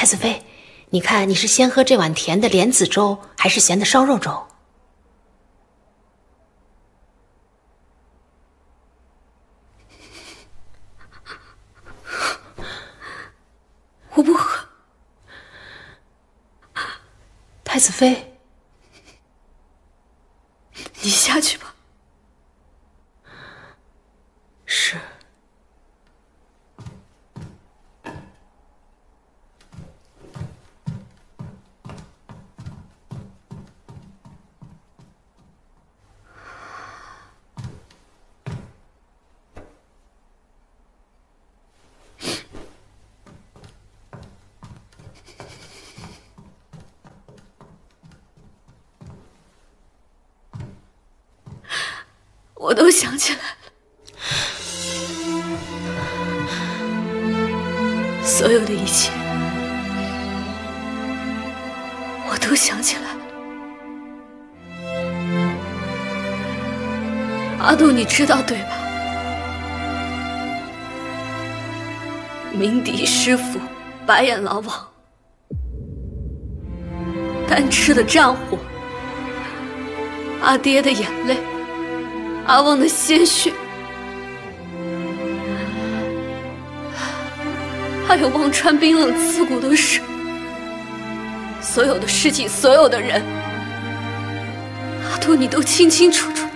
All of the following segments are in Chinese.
太子妃，你看你是先喝这碗甜的莲子粥，还是咸的烧肉粥？ 我不喝。 太子妃， 你下去吧。 是。 我都想起来了，所有的一切，我都想起来了。阿杜，你知道对吧？鸣笛师傅、白眼狼王、丹吃的战火、阿爹的眼泪、阿旺的鲜血，还有忘川冰冷刺骨的水，所有的事情，所有的人，阿杜你都清清楚楚的。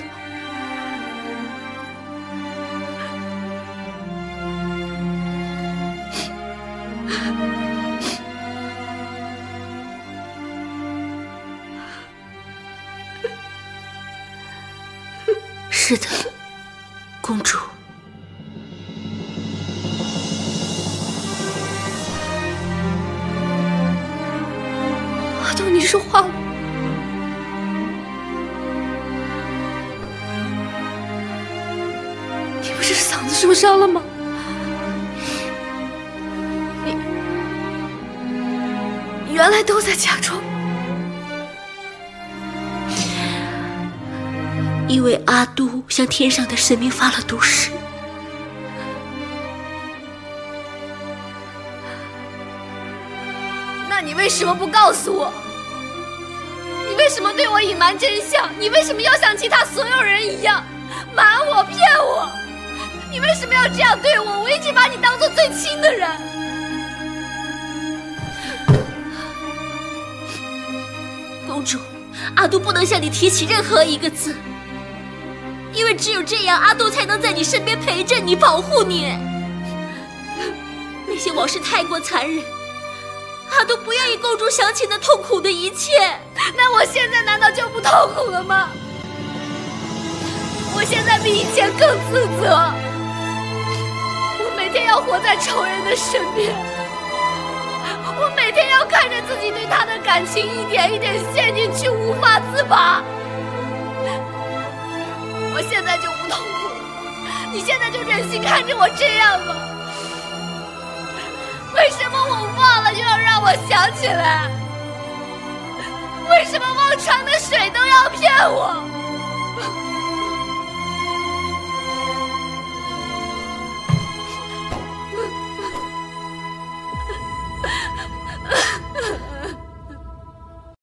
是的，公主。 阿杜，你说话了？你不是嗓子受伤了吗？你原来都在假装。 因为阿都向天上的神明发了毒誓。 那你为什么不告诉我？你为什么对我隐瞒真相？你为什么要像其他所有人一样瞒我、骗我？你为什么要这样对我？我一直把你当做最亲的人。 公主，阿都不能向你提起任何一个字。因为只有这样，阿杜才能在你身边陪着你，保护你。那些往事太过残忍，阿杜不愿意公主想起那痛苦的一切。 那我现在难道就不痛苦了吗？我现在比以前更自责。我每天要活在仇人的身边，我每天要看着自己对他的感情一点一点陷进去，无法自拔。我现在就不痛苦了，你现在就忍心看着我这样吗？为什么我忘了就要让我想起来？为什么忘川的水都要骗我？